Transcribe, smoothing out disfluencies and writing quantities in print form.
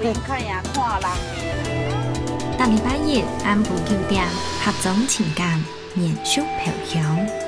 林看呀看人面。 下礼拜日暗晡9点，合总情感免收票香。